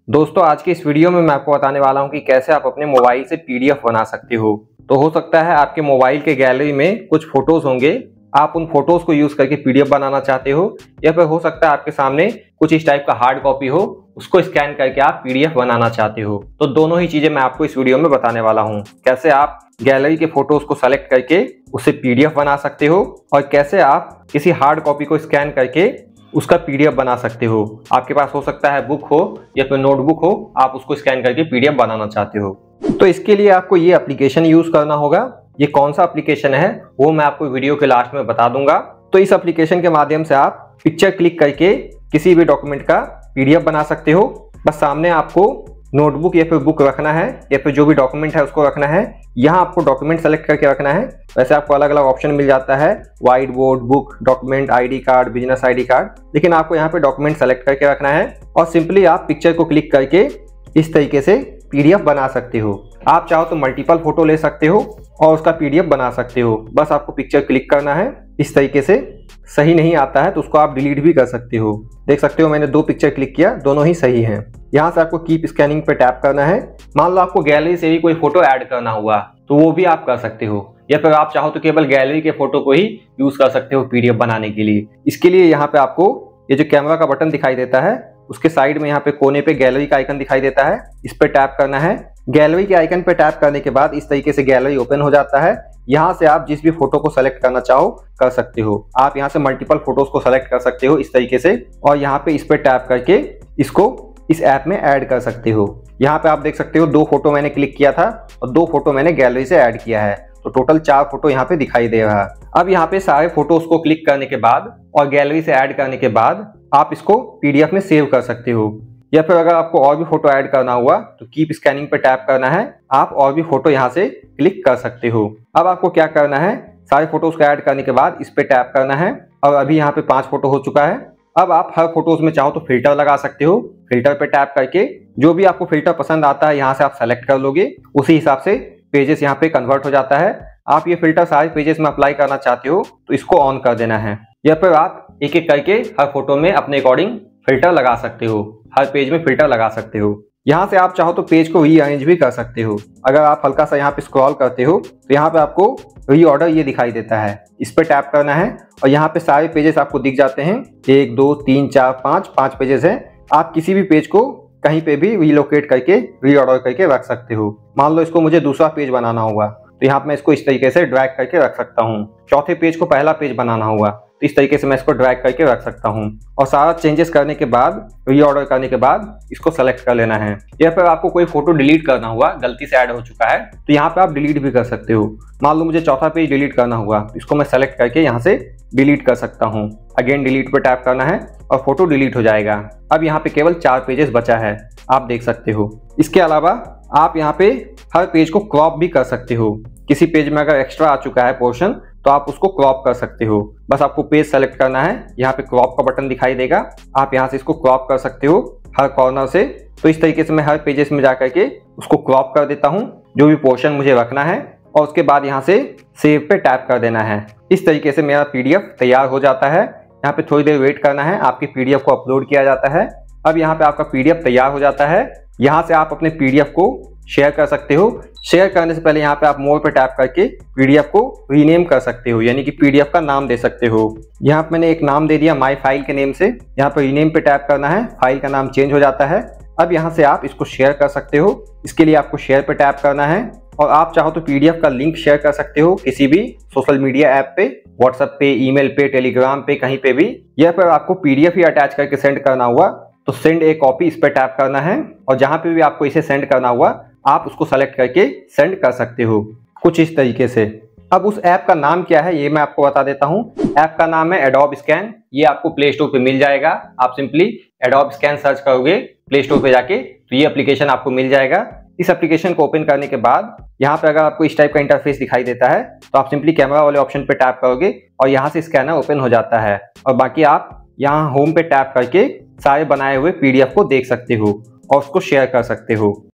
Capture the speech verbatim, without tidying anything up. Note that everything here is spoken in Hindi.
दोस्तों आज की इस वीडियो में मैं आपको बताने वाला हूं कि कैसे आप अपने मोबाइल से पीडीएफ बना सकते हो। तो हो सकता है आपके मोबाइल के गैलरी में कुछ फोटोज होंगे, आप उन फोटोज को यूज करके पीडीएफ बनाना चाहते हो, या फिर हो सकता है आपके सामने कुछ इस टाइप का हार्ड कॉपी हो, उसको स्कैन करके आप पीडीएफ बनाना चाहते हो। तो दोनों ही चीजें मैं आपको इस वीडियो में बताने वाला हूँ। कैसे आप गैलरी के फोटोज को सेलेक्ट करके उससे पीडीएफ बना सकते हो और कैसे आप किसी हार्ड कॉपी को स्कैन करके उसका पीडीएफ बना सकते हो। आपके पास हो सकता है बुक हो या फिर नोटबुक हो, आप उसको स्कैन करके पीडीएफ बनाना चाहते हो। तो इसके लिए आपको ये एप्लीकेशन यूज करना होगा। ये कौन सा एप्लीकेशन है वो मैं आपको वीडियो के लास्ट में बता दूंगा। तो इस एप्लीकेशन के माध्यम से आप पिक्चर क्लिक करके किसी भी डॉक्यूमेंट का पीडीएफ बना सकते हो। बस सामने आपको नोटबुक या फिर बुक रखना है या फिर जो भी डॉक्यूमेंट है उसको रखना है। यहाँ आपको डॉक्यूमेंट सेलेक्ट करके रखना है। वैसे आपको अलग अलग ऑप्शन मिल जाता है, whiteboard, book, document, ID card, business ID card, लेकिन आपको यहाँ पे डॉक्यूमेंट सेलेक्ट करके रखना है और सिंपली आप पिक्चर को क्लिक करके इस तरीके से पीडीएफ बना सकते हो। आप चाहो तो मल्टीपल फोटो ले सकते हो और उसका पीडीएफ बना सकते हो। बस आपको पिक्चर क्लिक करना है इस तरीके से। सही नहीं आता है तो उसको आप डिलीट भी कर सकते हो। देख सकते हो मैंने दो पिक्चर क्लिक किया, दोनों ही सही हैं। यहाँ से आपको कीप स्कैनिंग पे टैप करना है। मान लो आपको गैलरी से भी कोई फोटो ऐड करना हुआ तो वो भी आप कर सकते हो, या फिर आप चाहो तो केवल गैलरी के फोटो को ही यूज कर सकते हो पीडीएफ बनाने के लिए। इसके लिए यहाँ पे आपको ये जो कैमरा का बटन दिखाई देता है उसके साइड में यहाँ पे कोने पे गैलरी का आइकन दिखाई देता है, इस पे टैप करना है। गैलरी के आइकन पे टैप करने के बाद इस तरीके से गैलरी ओपन हो जाता है। यहाँ से आप जिस भी फोटो को सेलेक्ट करना चाहो कर सकते हो। आप यहाँ से मल्टीपल फोटोज को सेलेक्ट कर सकते हो इस तरीके से, और यहाँ पे इस पे टैप करके इसको इस ऐप में ऐड कर सकते हो। यहाँ पे आप देख सकते हो दो फोटो मैंने क्लिक किया था और दो फोटो मैंने गैलरी से ऐड किया है, तो टोटल चार फोटो यहाँ पे दिखाई दे रहा है। अब यहाँ पे सारे फोटोज को क्लिक करने के बाद और गैलरी से ऐड करने के बाद आप इसको पीडीएफ में सेव कर सकते हो। या फिर अगर आपको और भी फोटो ऐड करना हुआ तो कीप स्कैनिंग पे टैप करना है, आप और भी फोटो यहाँ से क्लिक कर सकते हो। अब आपको क्या करना है, सारे फोटोज को ऐड करने के बाद इस पे टैप करना है और अभी यहाँ पे पांच फोटो हो चुका है। अब आप हर फोटोज में चाहो तो फिल्टर लगा सकते हो। फिल्टर पे टैप करके जो भी आपको फिल्टर पसंद आता है यहाँ से आप सेलेक्ट कर लोगे, उसी हिसाब से पेजेस यहाँ पे कन्वर्ट हो जाता है। आप ये फिल्टर सारे पेजेस में अप्लाई करना चाहते हो तो इसको ऑन कर देना है, या फिर आप एक एक करके हर फोटो में अपने अकॉर्डिंग फिल्टर लगा सकते हो। हर पेज में फिल्टर लगा सकते हो। यहाँ से आप चाहो तो पेज को रीअरेंज भी कर सकते हो। अगर आप हल्का सा यहाँ पे स्क्रॉल करते हो तो यहाँ पे आपको रीऑर्डर ये दिखाई देता है, इस पे टैप करना है और यहाँ पे सारे पेजेस आपको दिख जाते हैं। एक दो तीन चार पाँच पाँच पेजेस हैं। आप किसी भी पेज को कहीं पे भी रीलोकेट करके रीऑर्डर करके रख सकते हो। मान लो इसको मुझे दूसरा पेज बनाना होगा तो यहाँ पे मैं इसको इस तरीके से ड्रैग करके रख सकता हूँ। चौथे पेज को पहला पेज बनाना होगा तो इस तरीके से मैं इसको ड्रैग करके रख सकता हूँ। और सारा चेंजेस करने के बाद, रीऑर्डर करने के बाद इसको सेलेक्ट कर लेना है। या फिर आपको कोई फोटो डिलीट करना हुआ, गलती से ऐड हो चुका है तो यहाँ पे आप डिलीट भी कर सकते हो। मान लो मुझे चौथा पेज डिलीट करना हुआ तो इसको मैं सेलेक्ट करके यहाँ से डिलीट कर सकता हूँ। अगेन डिलीट पे टैप करना है और फोटो डिलीट हो जाएगा। अब यहाँ पे केवल चार पेजेस बचा है, आप देख सकते हो। इसके अलावा आप यहाँ पे हर पेज को क्रॉप भी कर सकते हो। किसी पेज में अगर एक्स्ट्रा आ चुका है पोर्शन तो आप उसको क्रॉप कर सकते हो। बस आपको पेज सेलेक्ट करना है, यहाँ पे क्रॉप का बटन दिखाई देगा, आप यहाँ से इसको क्रॉप कर सकते हो हर कॉर्नर से। तो इस तरीके से मैं हर पेजेस में जा करके उसको क्रॉप कर देता हूँ जो भी पोर्शन मुझे रखना है, और उसके बाद यहाँ से सेव पे टैप कर देना है। इस तरीके से मेरा पीडीएफ तैयार हो जाता है। यहाँ पे थोड़ी देर वेट करना है, आपके पीडीएफ को अपलोड किया जाता है। अब यहाँ पे आपका पीडीएफ तैयार हो जाता है। यहाँ से आप अपने पीडीएफ को शेयर कर सकते हो। शेयर करने से पहले यहाँ पे आप मोर पे टैप करके पीडीएफ को रीनेम कर सकते हो, यानी कि पीडीएफ का नाम दे सकते हो। यहाँ पे मैंने एक नाम दे दिया माय फाइल के नेम से। यहाँ पे रीनेम पे टैप करना है, फाइल का नाम चेंज हो जाता है। अब यहाँ से आप इसको शेयर कर सकते हो। इसके लिए आपको शेयर पे टैप करना है और आप चाहो तो पीडीएफ का लिंक शेयर कर सकते हो किसी भी सोशल मीडिया ऐप पे, व्हाट्सएप पे, ईमेल पे, टेलीग्राम पे, कहीं पे भी। या फिर आपको पीडीएफ ही अटैच करके सेंड करना हुआ तो सेंड ए कॉपी, इस पे टैप करना है और जहां पे भी आपको इसे सेंड करना हुआ आप उसको सेलेक्ट करके सेंड कर सकते हो, कुछ इस तरीके से। अब उस ऐप का नाम क्या है ये मैं आपको बता देता हूँ। ऐप का नाम है एडोब स्कैन। ये आपको प्ले स्टोर पे मिल जाएगा। आप सिंपली एडोब स्कैन सर्च करोगे प्ले स्टोर पे जाके तो ये एप्लीकेशन आपको मिल जाएगा। इस एप्लीकेशन को ओपन करने के बाद यहाँ पे अगर आपको इस टाइप का इंटरफेस दिखाई देता है तो आप सिंपली कैमरा वाले ऑप्शन पे टैप करोगे और यहाँ से स्कैनर ओपन हो जाता है। और बाकी आप यहाँ होम पे टैप करके सारे बनाए हुए पीडीएफ को देख सकते हो और उसको शेयर कर सकते हो।